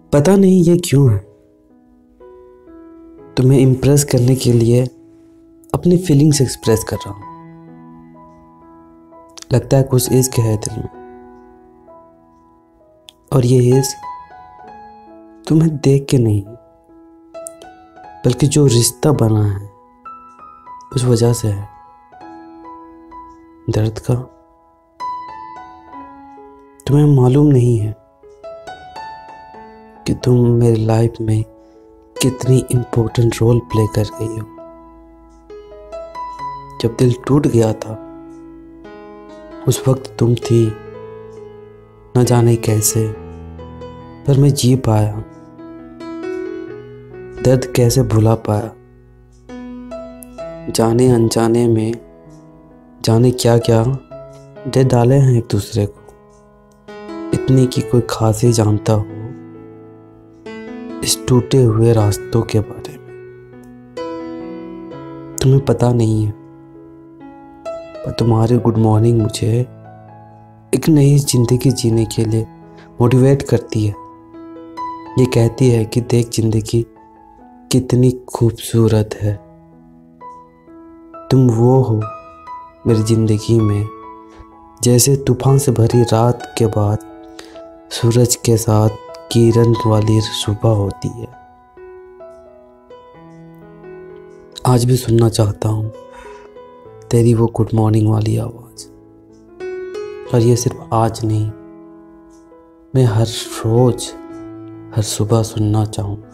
पता नहीं ये क्यों है, तुम्हें इम्प्रेस करने के लिए अपनी फीलिंग्स एक्सप्रेस कर रहा हूँ। लगता है कुछ इश्क है दिल में, और ये इश्क तुम्हें देख के नहीं बल्कि जो रिश्ता बना है उस वजह से है। दर्द का तुम्हें मालूम नहीं है कि तुम मेरी लाइफ में कितनी इम्पोर्टेंट रोल प्ले कर गई हो। जब दिल टूट गया था उस वक्त तुम थी, न जाने कैसे पर मैं जी पाया। दर्द कैसे भुला पाया, जाने अनजाने में जाने क्या क्या दे डाले हैं एक दूसरे को। इतनी कि कोई खास ही जानता हो इस टूटे हुए रास्तों के बारे में। तुम्हें पता नहीं है पर तुम्हारी गुड मॉर्निंग मुझे एक नई जिंदगी जीने के लिए मोटिवेट करती है। ये कहती है कि देख जिंदगी कितनी खूबसूरत है। तुम वो हो मेरी जिंदगी में जैसे तूफान से भरी रात के बाद सूरज के साथ किरण वाली सुबह होती है। आज भी सुनना चाहता हूँ तेरी वो गुड मॉर्निंग वाली आवाज़। और ये सिर्फ आज नहीं, मैं हर रोज हर सुबह सुनना चाहूँगा।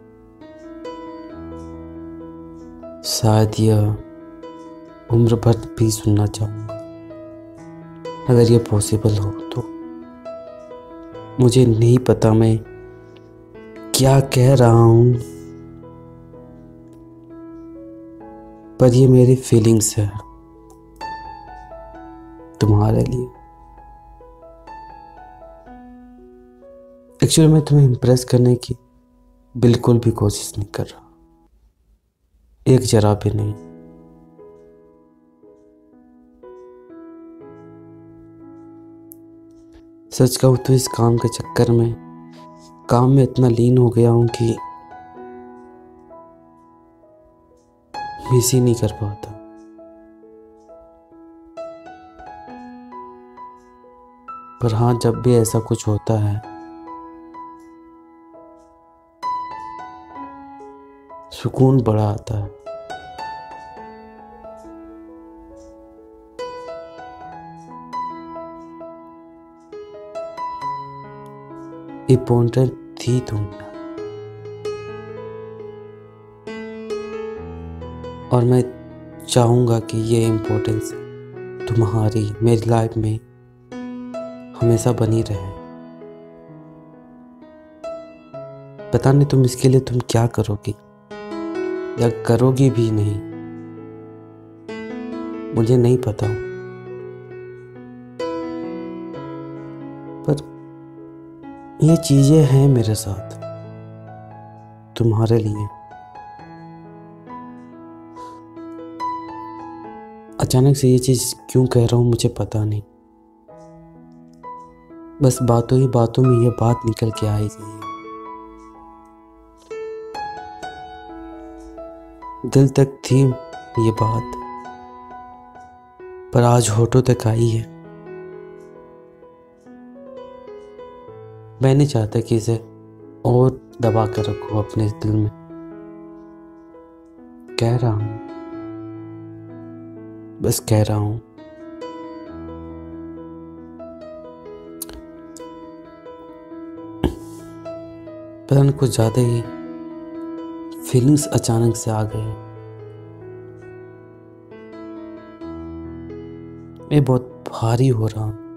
शायद यह उम्र भर भी सुनना चाहूँगा अगर ये पॉसिबल हो तो। मुझे नहीं पता मैं क्या कह रहा हूँ, पर ये मेरी फीलिंग्स है तुम्हारे लिए। एक्चुअली मैं तुम्हें इम्प्रेस करने की बिल्कुल भी कोशिश नहीं कर रहा, एक जरा भी नहीं। सच कहूँ तो इस काम के चक्कर में काम में इतना लीन हो गया हूँ कि मिस ही नहीं कर पाता। पर हाँ, जब भी ऐसा कुछ होता है सुकून बड़ा आता है। इम्पोर्टेंट थी तुम, और मैं चाहूँगा कि ये इम्पोर्टेंस तुम्हारी मेरी लाइफ में हमेशा बनी रहे। पता नहीं तुम इसके लिए तुम क्या करोगी या करोगी भी नहीं, मुझे नहीं पता। पर ये चीजें हैं मेरे साथ तुम्हारे लिए। अचानक से ये चीज क्यों कह रहा हूं मुझे पता नहीं, बस बातों ही बातों में ये बात निकल के आई गई। दिल तक थी ये बात, पर आज होठों तक आई है। मैं नहीं चाहता कि इसे और दबा कर रखूं अपने दिल में। कह रहा हूं, बस कह रहा हूं। पता नहीं कुछ ज्यादा ही फीलिंग्स अचानक से आ गए। मैं बहुत भारी हो रहा हूं।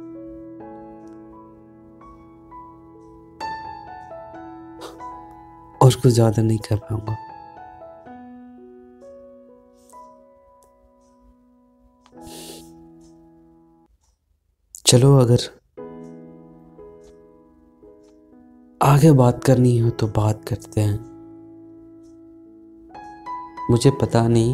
और कुछ ज्यादा नहीं कर पाऊंगा। चलो, अगर आगे बात करनी हो तो बात करते हैं। मुझे पता नहीं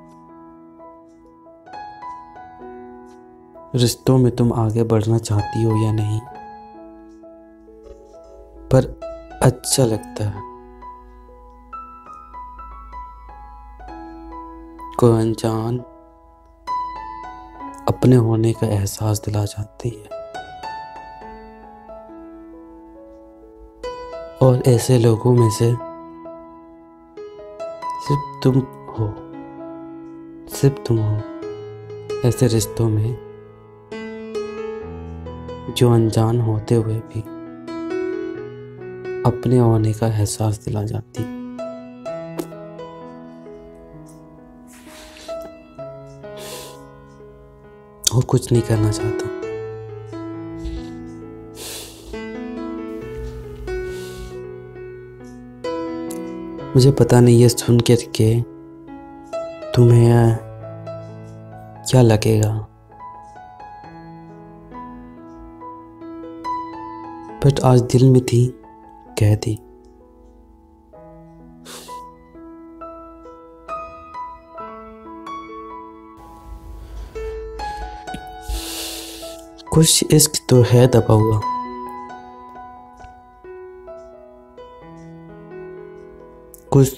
रिश्तों में तुम आगे बढ़ना चाहती हो या नहीं, पर अच्छा लगता है। कोई अनजान अपने होने का एहसास दिला जाती है, और ऐसे लोगों में से सिर्फ तुम हो, सिर्फ तुम हो ऐसे रिश्तों में जो अनजान होते हुए भी अपने होने का एहसास दिला जाती है। और कुछ नहीं करना चाहता। मुझे पता नहीं ये सुन के तुम्हें क्या लगेगा, बट आज दिल में थी, कह दी। कुछ इश्क तो है दबा हुआ, कुछ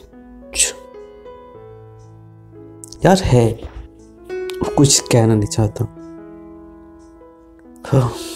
यार है, कुछ कहना नहीं चाहता। हाँ।